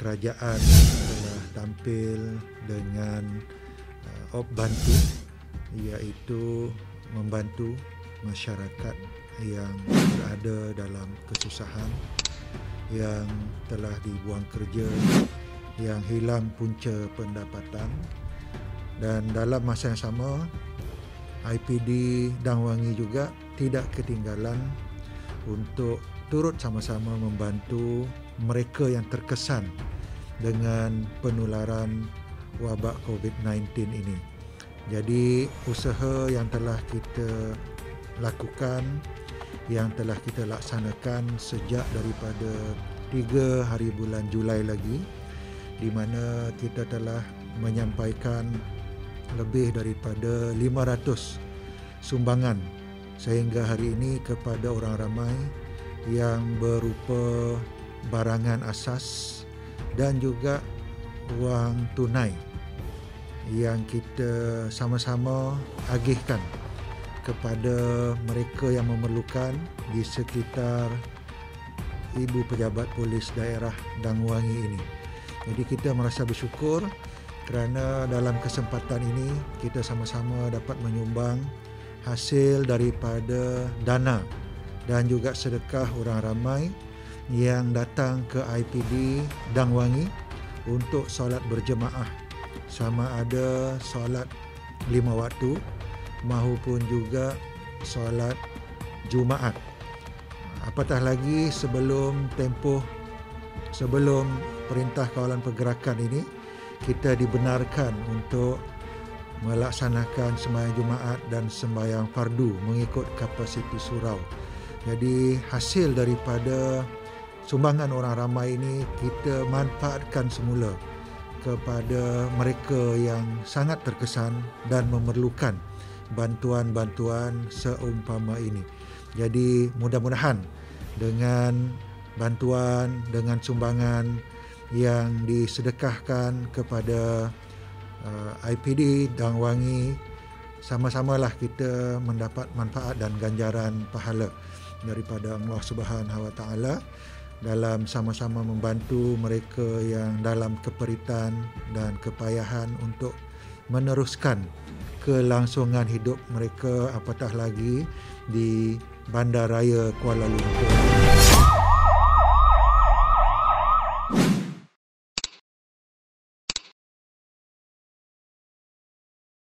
kerajaan telah tampil dengan bantu, iaitu membantu masyarakat yang berada dalam kesusahan, yang telah dibuang kerja, yang hilang punca pendapatan. Dan dalam masa yang sama, IPD Dang Wangi juga tidak ketinggalan untuk turut sama-sama membantu mereka yang terkesan dengan penularan wabak COVID-19 ini. Jadi usaha yang telah kita lakukan, yang telah kita laksanakan sejak daripada 3 hari bulan Julai lagi, di mana kita telah menyampaikan lebih daripada 500 sumbangan sehingga hari ini kepada orang ramai yang berupa barangan asas dan juga wang tunai yang kita sama-sama agihkan kepada mereka yang memerlukan di sekitar Ibu Pejabat Polis Daerah Dang Wangi ini. Jadi kita merasa bersyukur kerana dalam kesempatan ini kita sama-sama dapat menyumbang hasil daripada dana dan juga sedekah orang ramai yang datang ke IPD Dang Wangi untuk solat berjemaah, sama ada solat 5 waktu maupun juga solat Jumaat. Apatah lagi sebelum Perintah Kawalan Pergerakan ini, kita dibenarkan untuk melaksanakan sembahyang Jumaat dan sembahyang fardu mengikut kapasiti surau. Jadi hasil daripada sumbangan orang ramai ini kita manfaatkan semula kepada mereka yang sangat terkesan dan memerlukan bantuan-bantuan seumpama ini. Jadi mudah-mudahan dengan bantuan, dengan sumbangan yang disedekahkan kepada IPD Dang Wangi, sama-samalah kita mendapat manfaat dan ganjaran pahala daripada Allah Subhanahu Wa Taala dalam sama-sama membantu mereka yang dalam keperitan dan kepayahan untuk meneruskan kelangsungan hidup mereka, apatah lagi di Bandaraya Kuala Lumpur.